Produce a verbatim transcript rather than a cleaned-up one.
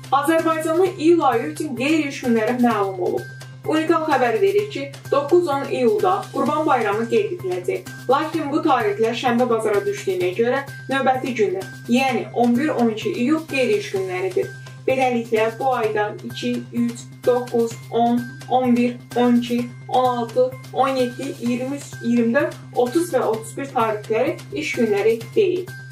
Azərbaycanda iyul ayı üçün qeyri-iş günləri məlum olub. Unikal xəbər verir ki, doqquz on iyulda Qurban Bayramı qeyd ediləcək. Lakin bu tarixlər şənbə bazara düşdüyünə görə növbəti günlər, yəni on bir on iki iyul qeyri-iş günləridir. Beləliklə, bu ayda iki, üç, doqquz, on, on bir, on iki, on altı, on yeddi, iyirmi üç, iyirmi dörd, otuz və otuz bir tarixləri iş günləri deyil.